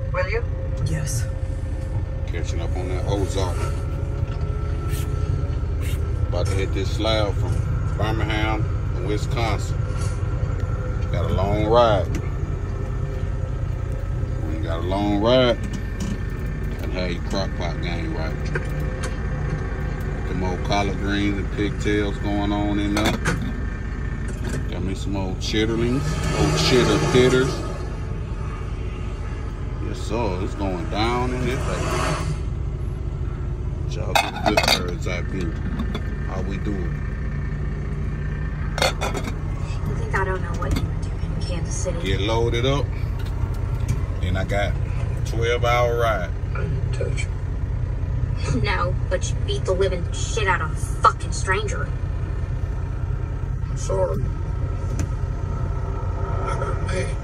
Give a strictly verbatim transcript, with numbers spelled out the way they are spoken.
will you? Yes. Catching up on that Ozark. About to hit this slab from Birmingham to Wisconsin. Got a long ride. When you got a long ride, and have your crock pot game right. Them old collard greens and pigtails going on in there. Got me some old chitterlings, old chitter pitters. Yes, sir, it's going down in this baby. Y'all get a good bird's eye view. How we do it? You think I don't know what you were doing in Kansas City? Get loaded up, and I got a twelve hour ride. I didn't touch you. No, but you beat the living shit out of a fucking stranger. I'm sorry. I got mad.